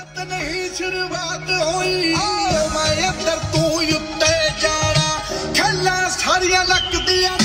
नहीं शुरुआत हुई मैं अंदर तू उत्ते जाना खल्ला सारिया लगदियां